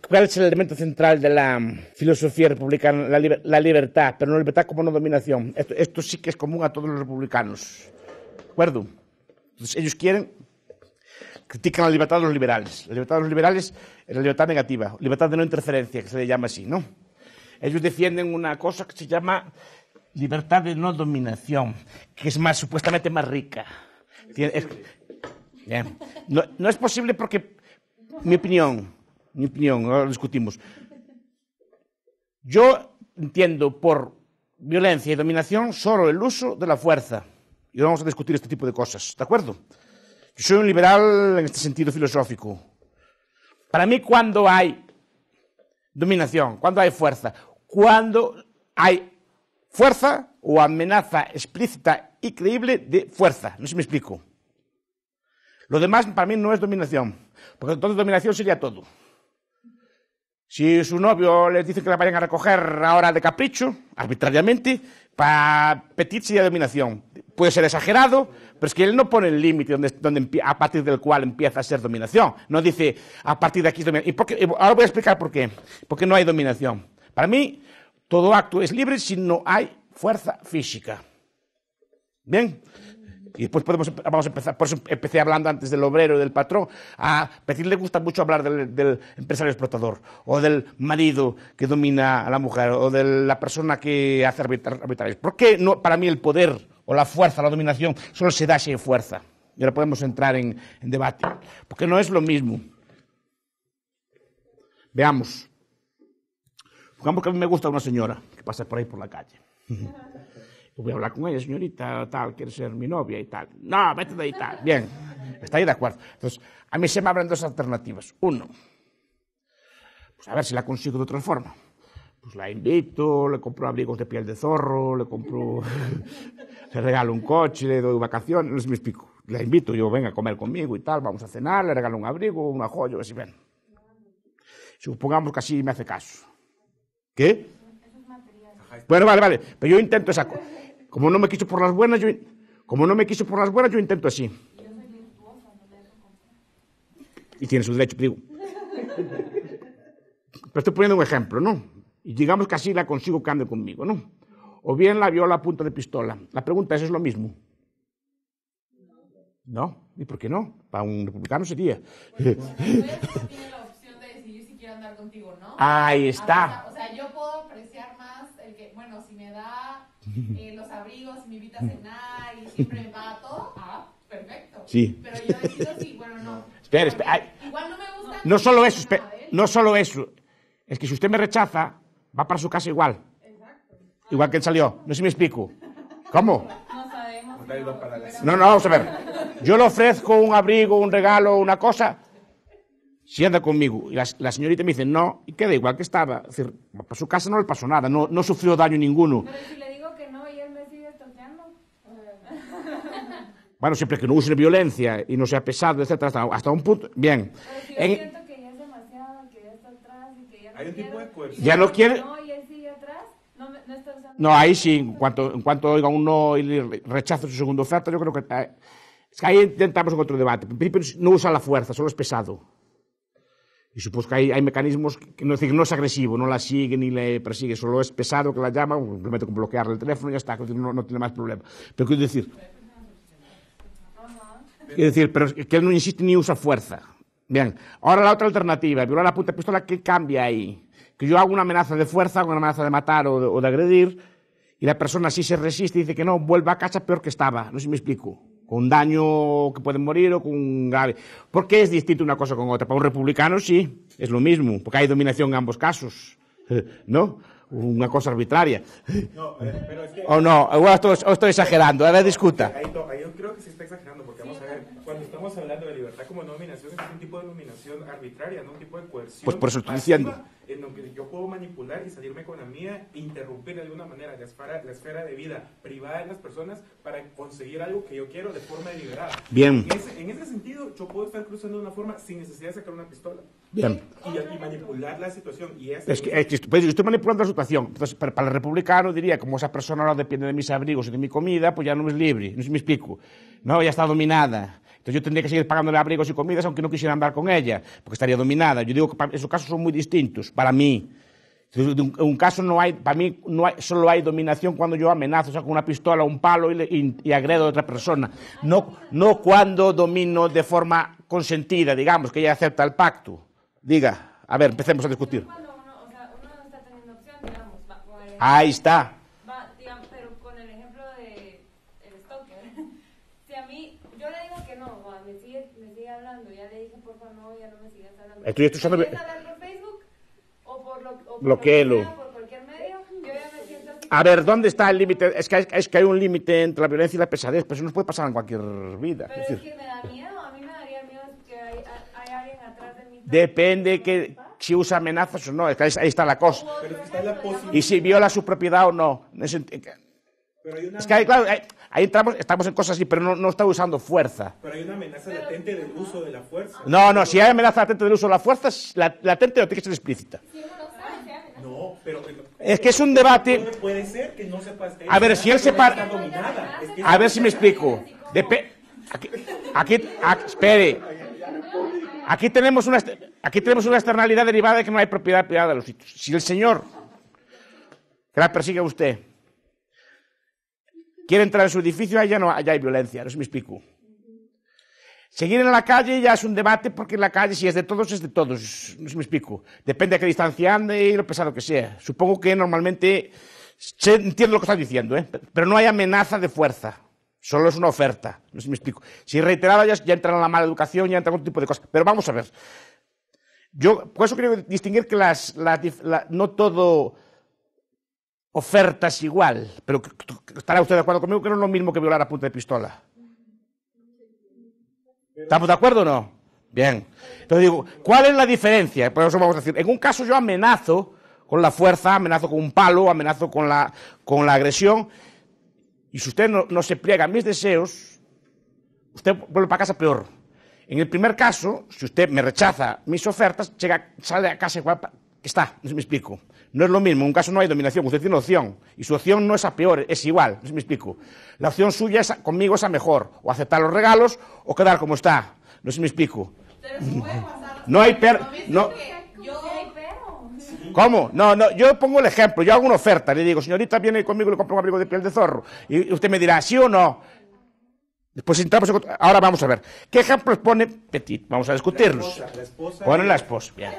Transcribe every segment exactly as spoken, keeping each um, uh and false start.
¿Cuál es el elemento central de la filosofía republicana? La, liber la libertad, pero no libertad como no dominación. Esto, esto sí que es común a todos los republicanos. ¿De acuerdo? Entonces, ellos quieren, critican la libertad de los liberales. La libertad de los liberales es la libertad negativa, libertad de no interferencia, que se le llama así, ¿no? Ellos defienden una cosa que se llama libertad de no dominación, que es más, supuestamente más rica. Es, bien. No, no es posible porque, mi opinión, mi opinión, ahora lo discutimos. Yo entiendo por violencia y dominación solo el uso de la fuerza. Y vamos a discutir este tipo de cosas, ¿de acuerdo? Yo soy un liberal en este sentido filosófico. Para mí, cuando hay dominación, cuando hay fuerza, cuando hay fuerza o amenaza explícita y creíble de fuerza, no sé si me explico. Lo demás para mí no es dominación, porque entonces dominación sería todo. Si su novio les dice que la vayan a recoger ahora de capricho, arbitrariamente, para Petit sería dominación. Puede ser exagerado, pero es que él no pone el límite donde, donde, a partir del cual empieza a ser dominación. No dice, a partir de aquí es dominación. ¿Y por qué? Ahora voy a explicar por qué. Porque no hay dominación. Para mí, todo acto es libre si no hay fuerza física. ¿Bien? Y después podemos, vamos a empezar, por eso empecé hablando antes del obrero y del patrón. A Petit le gusta mucho hablar del, del empresario explotador, o del marido que domina a la mujer, o de la persona que hace arbitrarios. ¿Por qué no, para mí el poder o la fuerza, la dominación, solo se da si hay fuerza? Y ahora podemos entrar en, en debate. Porque no es lo mismo. Veamos. Supongamos que a mí me gusta una señora que pasa por ahí por la calle. Voy a hablar con ella, señorita, tal, quiere ser mi novia y tal. No, vete de ahí, tal. Bien, está ahí de acuerdo. Entonces, a mí se me abren dos alternativas. Uno, pues a ver si la consigo de otra forma. Pues la invito, le compro abrigos de piel de zorro, le compro, le regalo un coche, le doy vacaciones, no sé si me explico. La invito, yo venga a comer conmigo y tal, vamos a cenar, le regalo un abrigo, una joya, así ven. Supongamos que así me hace caso. ¿Qué? Bueno, vale, vale, pero yo intento esa cosa. Como no me quiso por las buenas, yo, como no me quiso por las buenas, yo intento así. Y tiene su derecho, digo. Pero estoy poniendo un ejemplo, ¿no? Y digamos que así la consigo que ande conmigo, ¿no? O bien la viola a punta de pistola. La pregunta es, ¿es lo mismo? ¿No? ¿Y por qué no? Para un republicano sería. Tiene la opción de decidir si quiere andar contigo, ¿no? Ahí está. O sea, yo puedo apreciar más el que, bueno, si me da eh, los abrigos, si me invita a cenar y siempre me paga todo, ah, perfecto. Sí. Pero yo decido sí, bueno, no. Espera, espera. Ay, igual no me gusta. No solo eso, espera, no solo eso. Es que si usted me rechaza, va para su casa igual. Exacto. Igual que él salió. No sé si me explico. ¿Cómo? No sabemos. No, no, vamos a ver. Yo le ofrezco un abrigo, un regalo, una cosa. Si anda conmigo y la, la señorita me dice no, y queda igual que estaba. Es decir, para su casa no le pasó nada, no, no sufrió daño ninguno. Pero si le digo que no y él me sigue toqueando. Bueno, siempre que no use violencia y no sea pesado, etcétera, hasta, hasta un punto. Bien. Pero si yo en, siento que ya es demasiado, que ya está atrás y que ya no hay un quiero, tipo de coerción. ya no quiere. No, y él sigue atrás, no, me, no está usando. No, ahí sí, en cuanto, en cuanto oiga un no y le rechaza su segunda oferta, yo creo que. Eh, es que ahí intentamos otro debate. En principio no usa la fuerza, solo es pesado. Y supongo que hay, hay mecanismos que no, decir, no es agresivo, no la sigue ni le persigue, solo es pesado que la llama, simplemente con bloquearle el teléfono y ya está, no, no tiene más problema. Pero quiero decir, quiero decir, pero que él no insiste ni usa fuerza. Bien, ahora la otra alternativa, violar a punta de pistola, ¿qué cambia ahí? Que yo hago una amenaza de fuerza, una amenaza de matar o de, o de agredir, y la persona sí se resiste y dice que no, vuelva a casa peor que estaba, no sé si me explico. Con daño que puede morir o con un grave. ¿Por qué es distinto una cosa con otra? Para un republicano sí, es lo mismo, porque hay dominación en ambos casos, ¿no? Una cosa arbitraria. No, eh, pero es que... O no, o estoy, o estoy exagerando, a ver, discuta. Ahí, no, ahí yo creo que se está exagerando, porque vamos a ver, cuando estamos hablando de libertad como dominación, es un tipo de dominación arbitraria, no un tipo de coerción. Pues por eso estoy pasiva, diciendo. En donde yo puedo manipular y salirme con la mía, interrumpir de alguna manera la esfera, la esfera de vida privada de las personas para conseguir algo que yo quiero de forma deliberada. Bien. En ese, en ese sentido, yo puedo estar cruzando de una forma sin necesidad de sacar una pistola. Bien. Y, y manipular la situación. Y esa Es que, es que pues, yo estoy manipulando la situación. Entonces, para, para el republicano diría, como esa persona no depende de mis abrigos y de mi comida, pues ya no es libre. No sé si me explico. No, ya está dominada. Entonces yo tendría que seguir pagándole abrigos y comidas aunque no quisiera andar con ella, porque estaría dominada. Yo digo que para, esos casos son muy distintos, para mí. En un caso no hay, para mí no hay, solo hay dominación cuando yo amenazo, o sea, con una pistola, un palo y, le, y, y agredo a otra persona. No, no cuando domino de forma consentida, digamos, que ella acepta el pacto. Diga, a ver, empecemos a discutir. Cuando uno, o sea, uno no está teniendo opción, digamos. Va, con el ejemplo, Ahí está. va, digamos, pero con el ejemplo de el stalker. Si a mí, yo le digo que no, Juan, me sigue, me sigue hablando, ya le dije, por favor, no, ya no me sigas hablando. Estoy, estoy usando... ¿Quieres hablar por Facebook? O por lo, o por Bloquéelo. lo que sea, por cualquier medio, yo ya me siento así. A ver, ¿dónde está el límite? Es que, hay, es que hay un límite entre la violencia y la pesadez, pero eso nos puede pasar en cualquier vida. Pero Es es decir, que me da miedo, a mí me daría miedo que hay, hay alguien atrás de mí. depende que si usa amenazas o no, es que ahí, ahí está la cosa. Pero es que está la posibilidad. Y si viola su propiedad o no. En ese- Pero hay una, Es que ahí, claro, ahí, ahí entramos, estamos en cosas así, pero no, no está usando fuerza. pero hay una amenaza latente del uso de la fuerza. No, no, si hay amenaza latente del uso de la fuerza, la latente no tiene que ser explícita. No, pero Es que es un debate. puede, puede ser que no sepas. A ver, si él se para- Está dominada. Es que A ver si me explico. Depe- aquí, aquí, aquí- espere. Aquí tenemos, una, aquí tenemos una externalidad derivada de que no hay propiedad privada de los sitios. Si el señor que la persigue a usted quiere entrar en su edificio, ahí ya, no, allá hay violencia, no sé si me explico. Seguir en la calle ya es un debate porque en la calle si es de todos, es de todos, no sé si me explico. Depende a qué distancia ande y lo pesado que sea. Supongo que normalmente, se, entiendo lo que está diciendo, ¿eh? Pero no hay amenaza de fuerza. Solo es una oferta, no sé si me explico. Si reiterada ya, ya entra en la mala educación, ya entra en otro tipo de cosas. Pero vamos a ver. Yo, por eso quiero distinguir que las, las, la, no todo oferta es igual. Pero estará usted de acuerdo conmigo que no es lo mismo que violar a punta de pistola. ¿Estamos de acuerdo o no? Bien. Entonces digo, ¿cuál es la diferencia? Por eso vamos a decir, en un caso yo amenazo con la fuerza, amenazo con un palo, amenazo con la, con la agresión. Y si usted no, no se pliega a mis deseos, usted vuelve para casa peor. En el primer caso, si usted me rechaza mis ofertas, llega, sale a casa igual que está, no sé si me explico. No es lo mismo, en un caso no hay dominación, usted tiene opción, y su opción no es a peor, es igual, no sé si me explico. La opción suya es a, conmigo es a mejor, o aceptar los regalos, o quedar como está, no sé si me explico. Pero sí puede pasar. No hay per... Lo mismo No, que yo, ¿Cómo? No, no, yo pongo el ejemplo, yo hago una oferta, le digo, señorita, viene conmigo y le compro un abrigo de piel de zorro. Y usted me dirá, ¿sí o no? Después entramos en... Ahora vamos a ver. ¿Qué ejemplos pone Petit? Vamos a discutirlos. La esposa, la esposa Pone la esposa, bien.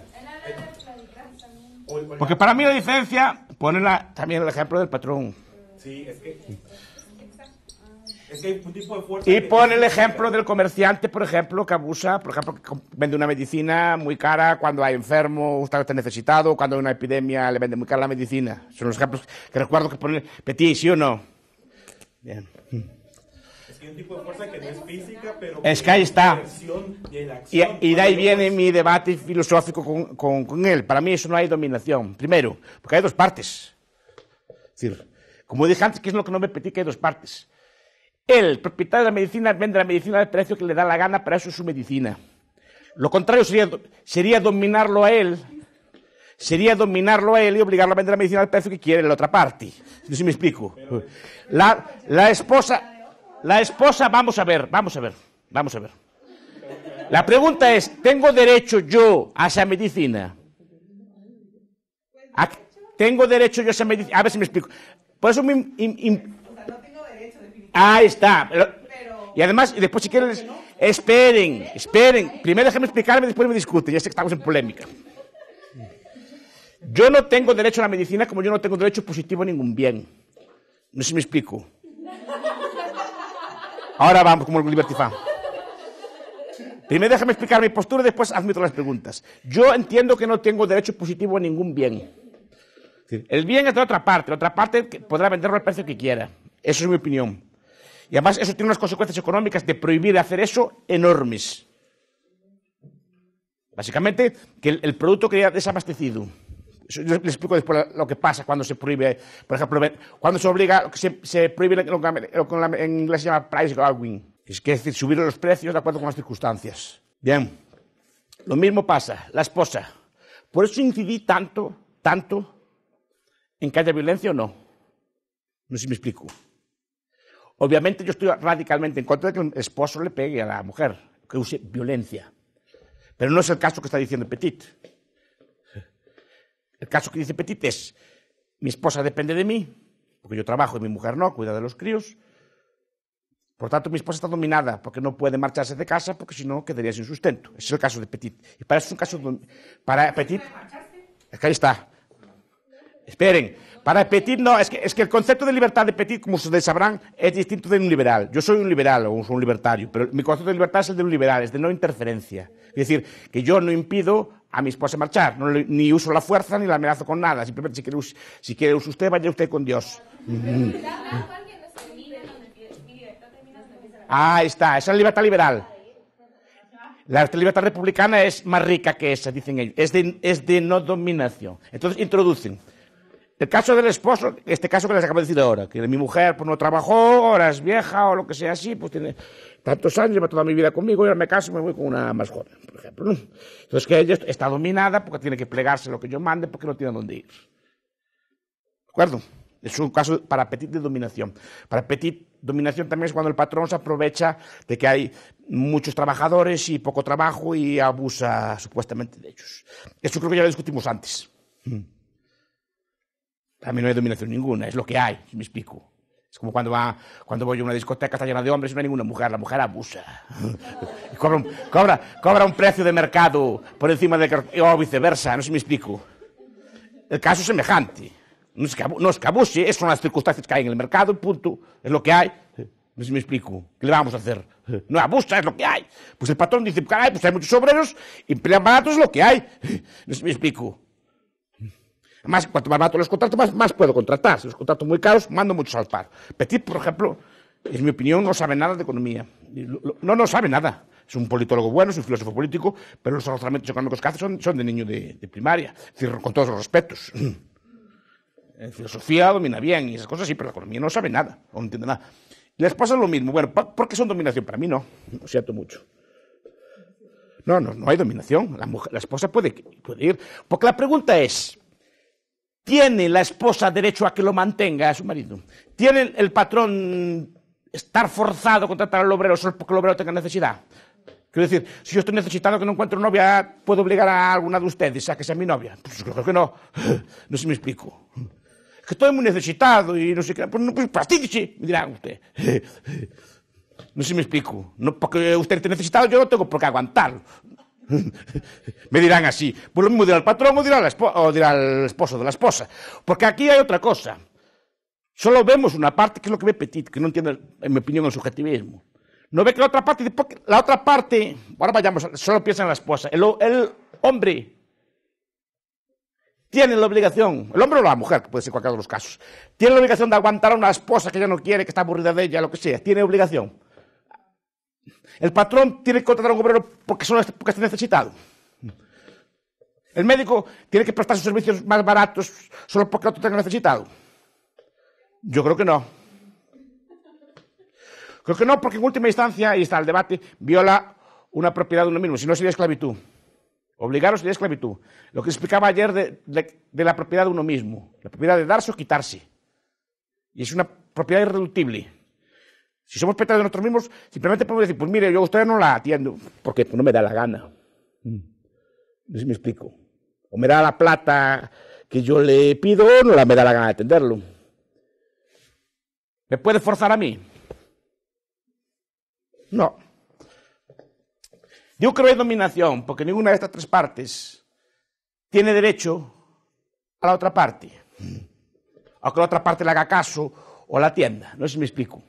o el- o la- Porque para mí la diferencia, pone la, también el ejemplo del patrón. Sí, es que. Es que hay un tipo de fuerza. Y que- pone el ejemplo del comerciante, por ejemplo, que abusa, por ejemplo, que com- vende una medicina muy cara cuando hay enfermo, usted está necesitado, cuando hay una epidemia le vende muy cara la medicina. Son los ejemplos que recuerdo que pone Petit, ¿sí o no? Bien. Es que hay un tipo de fuerza que no es física, pero. Es que ahí está. la acción y la Y, acción. y de ahí Cuando viene yo- mi debate filosófico con, con, con él. Para mí eso no hay dominación. Primero, porque hay dos partes. Es decir, como dije antes, que es lo que no me Petit, que hay dos partes. Él, el propietario de la medicina, vende la medicina al precio que le da la gana, para eso es su medicina. Lo contrario sería, sería dominarlo a él, sería dominarlo a él y obligarlo a vender la medicina al precio que quiere la otra parte. No sé si me explico. La, la esposa, la esposa, vamos a ver, vamos a ver, vamos a ver. La pregunta es, ¿tengo derecho yo a esa medicina? ¿A- ¿Tengo derecho yo a esa medicina? A ver si me explico. Por eso me... im- im- o sea, no tengo derecho, definitivamente. Ahí está. Pero- Pero- y además, y después si quieren, esperen, esperen. Primero déjenme explicarme, después me discuten. Ya sé que estamos en polémica. Yo no tengo derecho a la medicina como yo no tengo derecho positivo a ningún bien. No sé si me explico. Ahora vamos, como el Liberty Fan. Primero déjame explicar mi postura y después admito las preguntas. Yo entiendo que no tengo derecho positivo a ningún bien. El bien es de otra parte. La otra parte que podrá venderlo al precio que quiera. Eso es mi opinión. Y además eso tiene unas consecuencias económicas de prohibir hacer eso enormes. Básicamente, que el, el producto queda desabastecido. Eso, yo les explico después lo que pasa cuando se prohíbe, por ejemplo, cuando se obliga, se, se prohíbe lo que lo que en inglés se llama price gouging, que es decir, subir los precios de acuerdo con las circunstancias. Bien, lo mismo pasa, la esposa. Por eso incidí tanto, tanto, en que haya violencia o no. No sé si me explico. Obviamente yo estoy radicalmente en contra de que el esposo le pegue a la mujer, que use violencia. Pero no es el caso que está diciendo Petit. El caso que dice Petit es, mi esposa depende de mí, porque yo trabajo y mi mujer no, cuida de los críos. Por tanto, mi esposa está dominada porque no puede marcharse de casa, porque si no quedaría sin sustento. Ese es el caso de Petit. Y para eso es un caso... Para Petit... Es que ahí está. Esperen. Para Petit no, es que, es que el concepto de libertad de Petit, como ustedes sabrán, es distinto de un liberal. Yo soy un liberal o soy un libertario, pero mi concepto de libertad es el de un liberal, es de no interferencia. Es decir, que yo no impido a mi esposa marchar, no le, ni uso la fuerza ni la amenazo con nada. Simplemente si quiere, si quiere usted, vaya usted con Dios. Ah, ahí está, esa es la libertad liberal. La libertad republicana es más rica que esa, dicen ellos. Es de, es de no dominación. Entonces introducen. El caso del esposo, este caso que les acabo de decir ahora, que mi mujer pues, no trabajó, ahora es vieja o lo que sea así, pues tiene tantos años, lleva toda mi vida conmigo, y ahora me caso y me voy con una más joven, por ejemplo. ¿No? Entonces que ella está dominada porque tiene que plegarse lo que yo mande porque no tiene dónde ir. ¿De acuerdo? Es un caso para Petit de dominación. Para Petit, dominación también es cuando el patrón se aprovecha de que hay muchos trabajadores y poco trabajo y abusa supuestamente de ellos. Eso creo que ya lo discutimos antes. Para mí no hay dominación ninguna, es lo que hay, si me explico. Es como cuando, va, cuando voy a una discoteca, está llena de hombres y no hay ninguna mujer, la mujer abusa. Y cobra, un, cobra, cobra un precio de mercado por encima de... o viceversa, no sé si me explico. El caso es semejante. No es, que, no es que abuse, esas son las circunstancias que hay en el mercado, punto. Es lo que hay. No sé si me explico. ¿Qué le vamos a hacer? No abusa, es lo que hay. Pues el patrón dice, caray, pues hay muchos obreros y emplean baratos, es lo que hay. No sé si me explico. Además, cuanto más barato los contratos, más, más puedo contratar. Si los contratos muy caros, mando muchos al paro. Petit, por ejemplo, en mi opinión, no sabe nada de economía. No, no sabe nada. Es un politólogo bueno, es un filósofo político, pero los razonamientos económicos que hace son, son de niño de, de primaria. Es decir, con todos los respetos. En filosofía domina bien y esas cosas sí, pero la economía no sabe nada, no entiende nada. Y la esposa es lo mismo. Bueno, ¿por qué son dominación? Para mí no, lo siento mucho. No, no, no hay dominación. La, mujer, la esposa puede, puede ir. Porque la pregunta es, ¿tiene la esposa derecho a que lo mantenga a su marido? ¿Tiene el patrón estar forzado a contratar al obrero solo porque el obrero tenga necesidad? Quiero decir, si yo estoy necesitado que no encuentro novia, ¿puedo obligar a alguna de ustedes a que sea mi novia? Pues creo que no. No sé si me explico. Es que estoy muy necesitado y no sé qué. Pues, pues fastídiese, me dirán usted. No sé si me explico. No, porque usted esté necesitado, yo no tengo por qué aguantarlo. Me dirán así. Pues lo mismo dirá el patrón o dirá, la esposa, o dirá el esposo de la esposa. Porque aquí hay otra cosa. Solo vemos una parte, que es lo que ve Petit, que no entiende, en mi opinión, el subjetivismo. No ve que la otra parte, la otra parte, ahora vayamos, solo piensa en la esposa. El, el hombre tiene la obligación, el hombre o la mujer, que puede ser cualquiera de los casos, tiene la obligación de aguantar a una esposa que ya no quiere, que está aburrida de ella, lo que sea, tiene obligación. El patrón tiene que contratar a un obrero porque, solo, porque está necesitado. El médico tiene que prestar sus servicios más baratos solo porque el otro tenga necesitado. Yo creo que no. Creo que no, porque en última instancia, ahí está el debate, viola una propiedad de uno mismo, si no sería esclavitud. Obligaros sería esclavitud. Lo que explicaba ayer de, de, de la propiedad de uno mismo, la propiedad de darse o quitarse. Y es una propiedad irreductible. Si somos propietarios de nosotros mismos, simplemente podemos decir, pues mire, yo a usted no la atiendo, porque pues, no me da la gana. No sé si me explico. O me da la plata que yo le pido, o no la me da la gana de atenderlo. ¿Me puede forzar a mí? No. Digo que no hay dominación, porque ninguna de estas tres partes tiene derecho a la otra parte. O que la otra parte le haga caso o la atienda. No sé si me explico.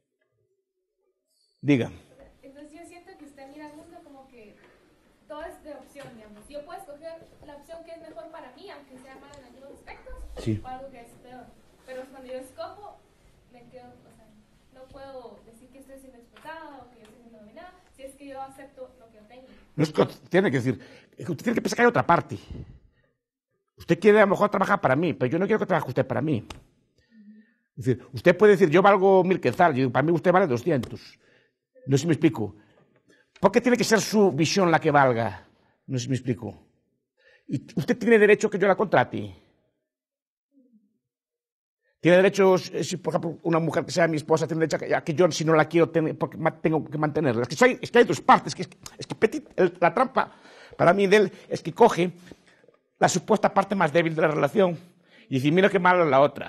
Diga. Entonces yo siento que usted mira el mundo como que todo es de opción, digamos. Yo puedo escoger la opción que es mejor para mí, aunque sea mal en algunos aspectos, sí. O algo que es peor. Pero cuando yo escojo, me quedo, o sea, no puedo decir que estoy siendo explotada o que yo estoy siendo dominada, si es que yo acepto lo que yo tengo. No es que tiene que decir, usted tiene que pensar que hay otra parte. Usted quiere a lo mejor trabajar para mí, pero yo no quiero que trabaje usted para mí. Es decir, usted puede decir, yo valgo mil quetzales, y para mí usted vale doscientos. No sé si me explico. ¿Por qué tiene que ser su visión la que valga? No sé si me explico. Y usted tiene derecho a que yo la contrate. Tiene derecho, si por ejemplo una mujer que sea mi esposa, tiene derecho a que yo si no la quiero tener, porque tengo que mantenerla. Es que, soy, es que hay dos partes, es que, es que Petit, el, la trampa para mí de él es que coge la supuesta parte más débil de la relación y dice, mira qué malo es la otra.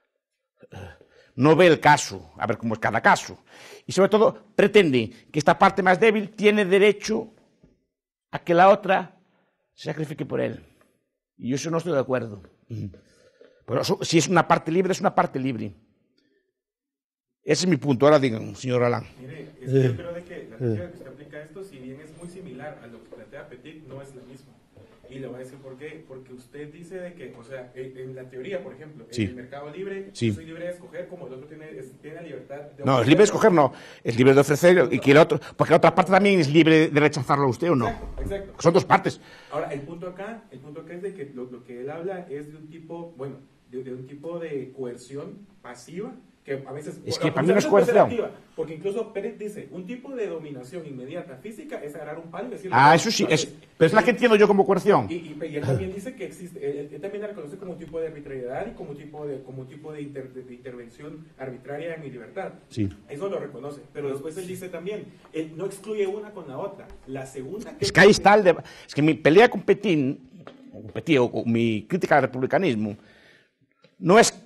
No ve el caso, a ver cómo es cada caso. Y sobre todo pretende que esta parte más débil tiene derecho a que la otra se sacrifique por él. Y yo eso no estoy de acuerdo. Pero si es una parte libre, es una parte libre. Ese es mi punto. Ahora digan, señor Alain. Mire, es que yo creo de que la teoría que usted aplica esto, si bien es muy similar a lo que plantea Petit, no es la misma. Y le voy a decir por qué. Porque usted dice de que, o sea, en, en la teoría, por ejemplo, sí. en el mercado libre, sí. yo soy libre de escoger como el otro tiene, es, tiene la libertad de... No, es libre de escoger, no. Es libre de ofrecer y que el otro... Porque la otra parte también es libre de rechazarlo a usted o no. Exacto, exacto. Son dos partes. Ahora, el punto acá, el punto acá es de que lo, lo que él habla es de un tipo, bueno, de, de un tipo de coerción pasiva, que a veces... Es que para mí no es coerción. Porque incluso Pérez dice, un tipo de dominación inmediata física es agarrar un palo y decirle... Ah, eso sí, es, pero es la que entiendo yo como coerción. Y, y, y él también dice que existe, él, él también la reconoce como un tipo de arbitrariedad y como un tipo de, como un tipo de, inter, de, de intervención arbitraria en mi libertad. Sí. Eso lo reconoce, pero después él dice también, él no excluye una con la otra. La segunda... Que es que ahí está el debate. Es que mi pelea con Petín, o, Petín, o, o mi crítica al republicanismo, no es...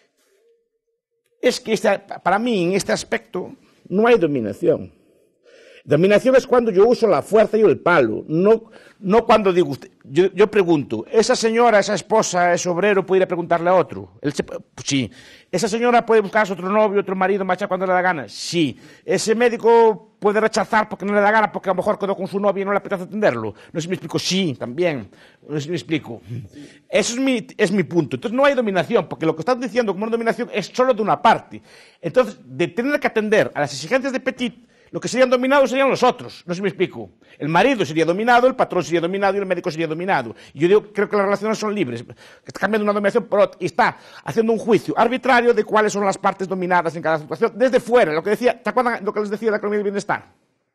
Es que este, para mí, en este aspecto, no hay dominación. Dominación es cuando yo uso la fuerza y el palo, no, no cuando digo usted. Yo, yo pregunto, ¿esa señora, esa esposa, ese obrero puede ir a preguntarle a otro? Él se, pues sí. ¿Esa señora puede buscarse otro novio, otro marido, marchar cuando le da gana? Sí. ¿Ese médico puede rechazar porque no le da gana, porque a lo mejor quedó con su novia y no le apetece atenderlo? No sé si me explico. Sí, también. No sé si me explico. Eso es mi, es mi punto. Entonces no hay dominación, porque lo que están diciendo como una dominación es solo de una parte. Entonces, de tener que atender a las exigencias de Petit, lo que serían dominados serían los otros, no sé si me explico. El marido sería dominado, el patrón sería dominado y el médico sería dominado. Y yo digo, creo que las relaciones son libres. Está cambiando una dominación por otra y está haciendo un juicio arbitrario de cuáles son las partes dominadas en cada situación. Desde fuera, lo que decía, ¿te acuerdan lo que les decía de la economía del bienestar?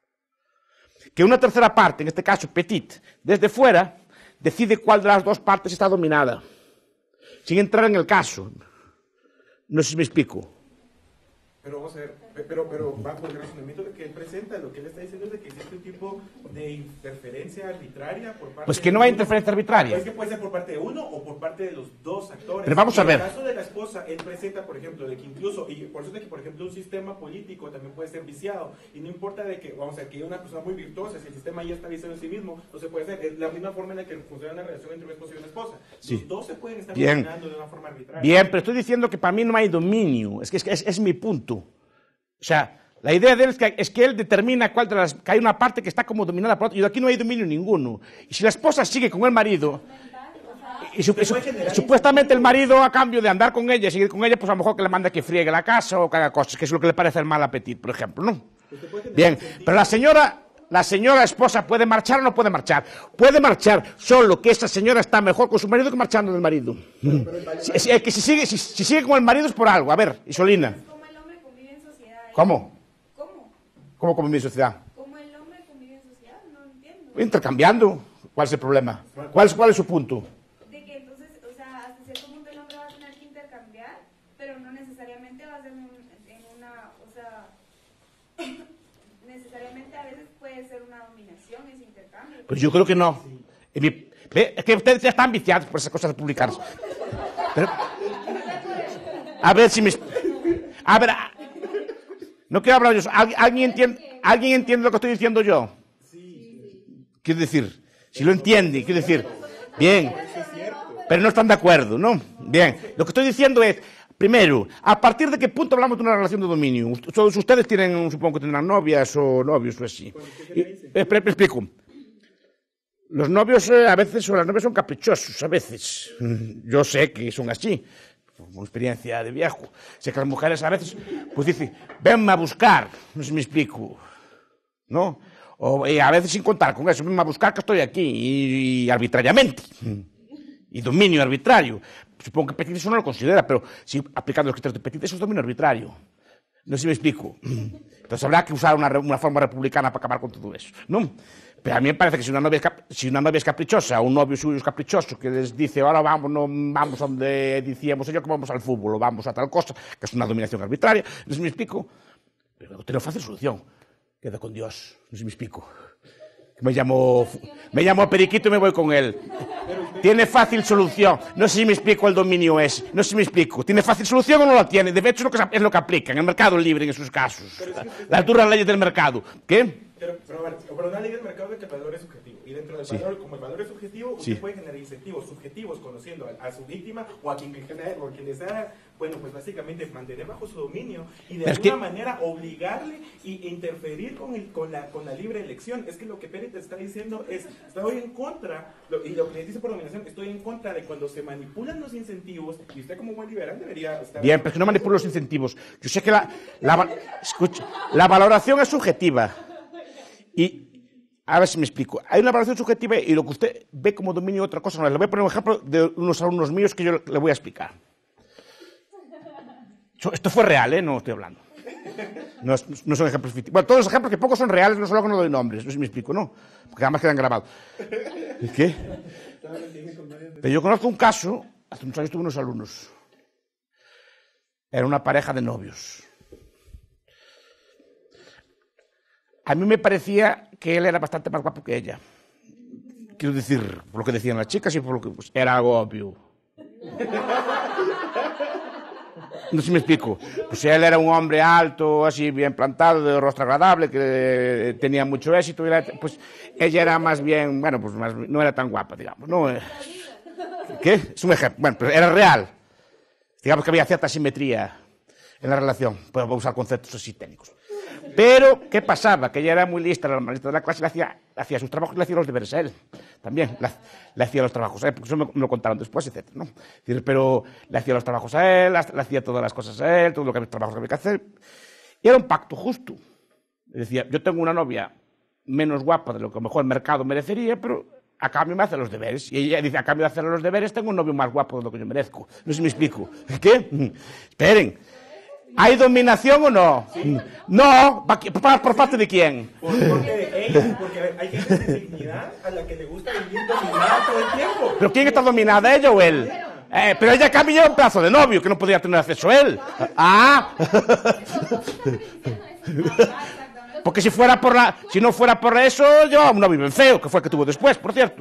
Que una tercera parte, en este caso Petit, desde fuera, decide cuál de las dos partes está dominada. Sin entrar en el caso. No sé si me explico. Pero vamos a ver, pero, pero bajo el razonamiento que él presenta, lo que él está diciendo es de que existe un tipo de interferencia arbitraria por parte Pues que no hay interferencia arbitraria. Pues que puede ser por parte de uno o por parte de los dos actores. Pero vamos a ver. En el caso de la esposa, él presenta, por ejemplo, de que incluso, y por eso es de que, por ejemplo, un sistema político también puede ser viciado, y no importa de que, vamos a ver, que hay una persona muy virtuosa, si el sistema ya está viciado en sí mismo, no se puede hacer. Es la misma forma en la que funciona la relación entre un esposo y una esposa. Sí. Los dos se pueden estar Bien. dominando de una forma arbitraria. Bien, pero estoy diciendo que para mí no hay dominio. Es que es, es, es mi punto. O sea, la idea de él es que, es que él determina cuál de las, que hay una parte que está como dominada por otra, y aquí no hay dominio ninguno. Y si la esposa sigue con el marido, y, su, y su, supuestamente el marido, a cambio de andar con ella, seguir con ella, pues a lo mejor que le manda que friegue la casa o que haga cosas, que es lo que le parece el mal apetito, por ejemplo, ¿no? Bien, pero la señora... La señora esposa puede marchar o no puede marchar. Puede marchar, solo que esa señora está mejor con su marido que marchando del marido. Pero, pero si, si, que si sigue, si, si sigue con el marido es por algo. A ver, Isolina. ¿Cómo el hombre convive en sociedad? ¿Cómo? ¿Cómo? ¿Cómo convive en sociedad? ¿Cómo el hombre convive en sociedad? No entiendo. Intercambiando. ¿Cuál es el problema? ¿Cuál es, cuál es su punto? De que entonces, o sea, hasta cierto punto el hombre va a tener que intercambiar, pero no necesariamente va a ser en, en una, o sea, necesariamente a veces puede ser una dominación ese intercambio. Pues yo creo que no. Mi, es que ustedes ya están viciados por esas cosas republicanas. Pero, a ver si me... A ver, no quiero hablar yo. ¿Alguien, alguien, entiende, ¿Alguien entiende lo que estoy diciendo yo? Quiero decir, si lo entiende, quiero decir, bien, pero no están de acuerdo, ¿no? Bien, lo que estoy diciendo es, primero, ¿a partir de qué punto hablamos de una relación de dominio? Todos ustedes tienen, supongo que tendrán novias o novios o así. Y, me explico. Los novios eh, a veces, o las novias son caprichosos, a veces. Yo sé que son así, por experiencia de viejo. Sé que las mujeres a veces, pues dicen, venme a buscar, no sé si me explico, ¿no? O y a veces sin contar con eso, venme a buscar que estoy aquí, y, y arbitrariamente. Y dominio arbitrario. Supongo que Petit eso no lo considera, pero si aplicando los criterios de Petit, eso es dominio arbitrario. No sé si me explico. Entonces habrá que usar una, una forma republicana para acabar con todo eso, ¿no? Pero a mí me parece que si una novia es, cap si una novia es caprichosa, o un novio suyo es caprichoso, que les dice, ahora vamos, no, vamos a donde decíamos yo que vamos al fútbol, o vamos a tal cosa, que es una dominación arbitraria, no sé si me explico. Pero tiene fácil solución. Queda con Dios, no sé si me explico. Me llamo, me llamo Periquito y me voy con él. Tiene fácil solución. No sé si me explico el dominio ese. No sé si me explico. ¿Tiene fácil solución o no la tiene? De hecho, es lo que, es lo que aplica en el mercado libre en esos casos. Las duras leyes del mercado. ¿Qué? Pero, pero, pero una ley del mercado de que el valor es subjetivo. Y dentro del Sí. valor, como el valor es subjetivo, usted Sí. puede generar incentivos subjetivos conociendo a, a su víctima o a quien, o a quien desea, bueno, pues básicamente mantener bajo su dominio y de Pero es alguna que- manera obligarle y interferir con, el, con, la, con la libre elección. Es que lo que Pérez te está diciendo es, estoy en contra, lo, y lo que dice por dominación, estoy en contra de cuando se manipulan los incentivos, y usted como buen liberal debería estar... Bien, pero es que no manipulo los incentivos. Yo sé que la, la, escucha, la valoración es subjetiva. Y, a ver si me explico. Hay una valoración subjetiva y lo que usted ve como dominio otra cosa no es. Le voy a poner un ejemplo de unos alumnos míos que yo le voy a explicar. Esto fue real, ¿eh? No estoy hablando. No, es, no son ejemplos ficticios. Bueno, todos los ejemplos que pocos son reales, no solo que no doy nombres. No sé si me explico, ¿no? Porque además quedan grabados. ¿Qué? Pero yo conozco un caso, hace unos años tuve unos alumnos. Era una pareja de novios. A mí me parecía que él era bastante más guapo que ella. Quiero decir, por lo que decían las chicas y por lo que pues, era algo obvio. No sé si me explico. Pues él era un hombre alto, así bien plantado, de rostro agradable, que tenía mucho éxito. Y era, pues ella era más bien, bueno, pues más, no era tan guapa, digamos. ¿No? ¿Qué? Es un ejemplo. Bueno, pero era real. Digamos que había cierta simetría en la relación. Puedo usar conceptos así técnicos. Pero, ¿qué pasaba? Que ella era muy lista, la normalista de la clase, le hacía, hacía sus trabajos y le hacía los deberes a él. También le, le hacía los trabajos a él, porque eso me, me lo contaron después, etcétera, ¿no? Es decir, pero le hacía los trabajos a él, le hacía todas las cosas a él, todo lo que trabajos que había que hacer. Y era un pacto justo. Decía, yo tengo una novia menos guapa de lo que a lo mejor el mercado merecería, pero a cambio me hace los deberes. Y ella dice, a cambio de hacer los deberes, tengo un novio más guapo de lo que yo merezco. No sé si me explico. ¿Qué? Esperen. ¿Hay dominación o no? Sí. No. ¿Por, ¿Por parte de quién? Por, porque, ella, porque hay gente de dignidad a la que le gusta vivir dominada todo el tiempo. ¿Pero quién está dominada, ella o él? Eh, pero ella cambió un pedazo de novio que no podía tener acceso a él. Ah. Porque si fuera por la, si no fuera por eso, yo un novio bien feo, que fue el que tuvo después, por cierto.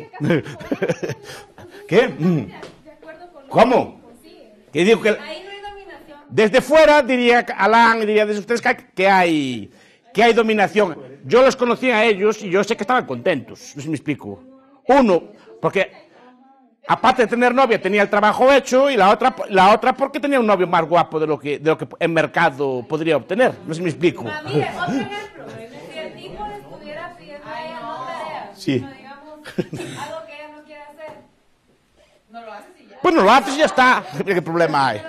¿Qué? ¿Cómo? ¿Qué digo que? Desde fuera diría Alan, diría desde ustedes que hay, que hay dominación. Yo los conocí a ellos y yo sé que estaban contentos. No sé si me explico. Uno, porque aparte de tener novia tenía el trabajo hecho y la otra, la otra porque tenía un novio más guapo de lo que, de lo que el mercado podría obtener. No sé si me explico. Ah, mire, otro ejemplo. Si el tipo le estuviera pidiendo a ella no tareas, Sí. no, digamos, algo que ella no quiere hacer, No lo haces y ya. Pues no lo haces y ya está. ¿Qué problema hay?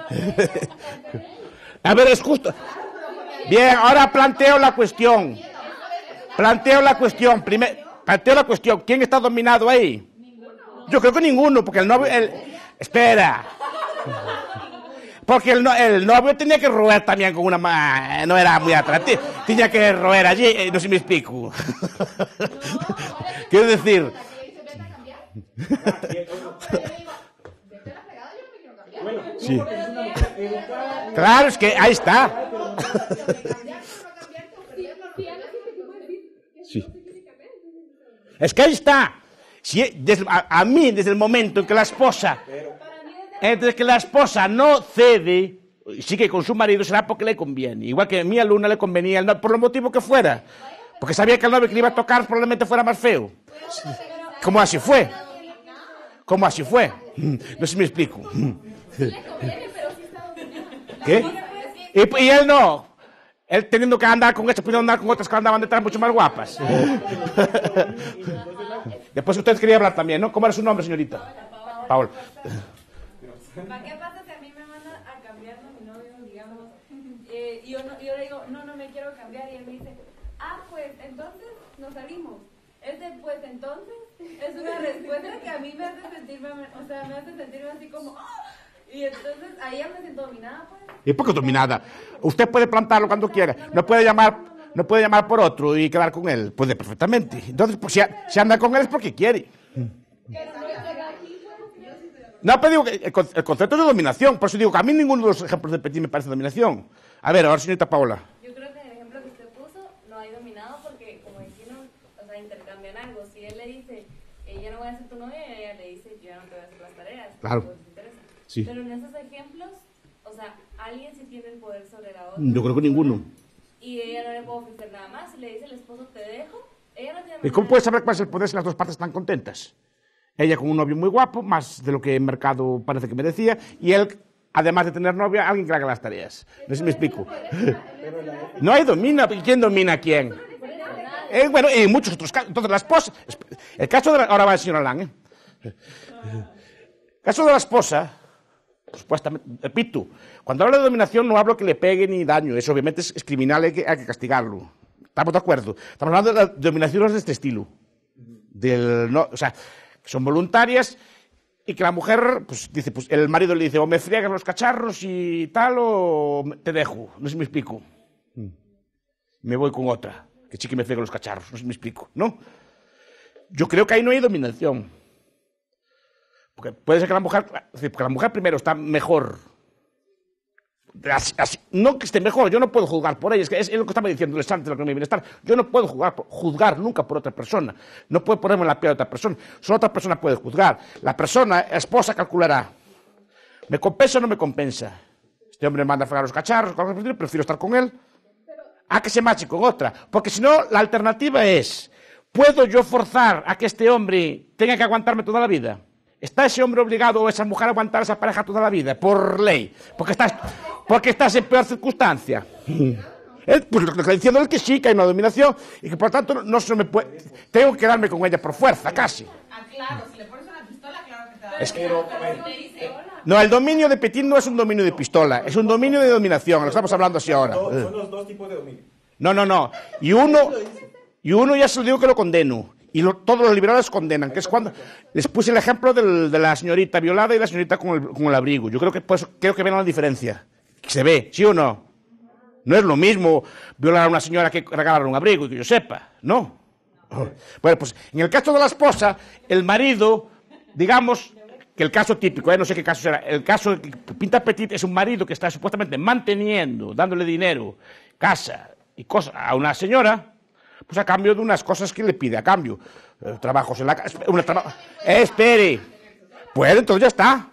A ver, es justo. Bien, ahora planteo la cuestión. Planteo la cuestión. Primer, planteo la cuestión. ¿Quién está dominado ahí? Yo creo que ninguno, porque el novio... El, espera. Porque el, no, el novio tenía que roer también con una... Ma, no era muy atractivo. Tenía que roer allí. Eh, no sé si me explico. Quiero decir... Sí. Claro, es que ahí está. Sí. Es que ahí está. Si, desde, a, a mí, desde el momento en que la esposa, entre que la esposa no cede, sigue con su marido, será porque le conviene. Igual que a mi alumna le convenía, no, por el motivo que fuera. Porque sabía que el novio que le iba a tocar probablemente fuera más feo. ¿Cómo así fue? ¿Cómo así fue? No sé si me explico. ¿Qué? Y, y él no. Él teniendo que andar con esta, pudiendo andar con otras que andaban detrás mucho más guapas. Después ustedes querían hablar también, ¿no? ¿Cómo era su nombre, señorita? Paola. ¿Para qué pasa si a mí me mandan a cambiar con mi novio, digamos? Eh, y yo, no, yo le digo, no, no me quiero cambiar. Y él me dice, ah, pues entonces nos salimos. Ese pues entonces es una respuesta que a mí me hace sentirme, o sea, me hace sentirme así como, oh, Y entonces ahí ya me siento dominada, pues. ¿Y por qué dominada? Usted puede plantarlo cuando quiera. No puede llamar, no puede llamar por otro y quedar con él. Puede perfectamente. Entonces, pues, si, si anda con él es porque quiere. No, pero digo que el concepto es de dominación. Por eso digo que a mí ninguno de los ejemplos de Petit me parece dominación. A ver, ahora, señorita Paola. Yo creo que en el ejemplo que usted puso no hay dominado porque, como decimos, o sea, intercambian algo. Si él le dice, eh, ya no voy a ser tu novia, y ella le dice, yo ya no te voy a hacer las tareas. Claro. Pues, te interesa. Sí. Pero en esos ejemplos, o sea, alguien sí tiene el poder sobre la otra. Yo creo que ninguno. Y ella no le puede ofrecer nada más. Si le dice el esposo, te dejo, ella no tiene ¿Y cómo puede saber cuál es el poder si las dos partes están contentas? Ella con un novio muy guapo, más de lo que el mercado parece que merecía, y él, además de tener novia, alguien que le haga las tareas. No sé si me explico. No hay domina. ¿Quién domina a quién? Eh, bueno, y en muchos otros casos. Entonces, la esposa... El caso de la, ahora va el señor Alán, ¿eh? El caso de la esposa, supuestamente, repito, cuando hablo de dominación no hablo que le pegue ni daño. Eso obviamente es, es criminal, hay que, hay que castigarlo. ¿Estamos de acuerdo? Estamos hablando de las dominaciones de este estilo. Del, no, o sea... son voluntarias y que la mujer, pues dice, pues el marido le dice, o me friegas los cacharros y tal, o te dejo. No sé si me explico. Me voy con otra, que sí que me friegue los cacharros. No sé si me explico, ¿no? Yo creo que ahí no hay dominación. Porque puede ser que la mujer, porque la mujer primero está mejor. Así, así, no que esté mejor, yo no puedo juzgar por ella, es, que es, es lo que estaba diciendo antes de lo que me bienestar. Yo no puedo juzgar, juzgar nunca por otra persona, no puedo ponerme en la piel de otra persona, solo otra persona puede juzgar. La persona, la esposa, calculará, ¿me compensa o no me compensa? Este hombre me manda a fregar los cacharros, prefiero estar con él, a que se marche con otra, porque si no, la alternativa es, ¿puedo yo forzar a que este hombre tenga que aguantarme toda la vida? ¿Está ese hombre obligado o esa mujer a aguantar a esa pareja toda la vida? Por ley. Porque estás, porque estás en peor circunstancia. Él, pues lo que está diciendo es que sí, que hay una dominación y que por tanto no, no se me puede... Tengo que quedarme con ella por fuerza, casi. Ah, claro, si le pones una pistola, claro que te da. Es que- Pero, pero si te dice, No, el dominio de Petit no es un dominio de pistola, es un dominio de dominación, lo estamos hablando así ahora. Son son los dos tipos de dominio. No, no, no. Y uno, y uno ya se lo digo que lo condeno. Y lo, todos los liberales condenan, que es cuando... Les puse el ejemplo del, de la señorita violada y la señorita con el, con el abrigo. Yo creo que, pues, creo que ven la diferencia. Se ve, ¿sí o no? No es lo mismo violar a una señora que regalar un abrigo, y que yo sepa, ¿no? Bueno, pues en el caso de la esposa, el marido, digamos que el caso típico, ¿eh? No sé qué caso será, el caso que pinta Petit es un marido que está supuestamente manteniendo, dándole dinero, casa y cosas a una señora, pues a cambio de unas cosas que le pide a cambio. Eh, trabajos en la casa. Una traba... eh, espere. Pues entonces ya está.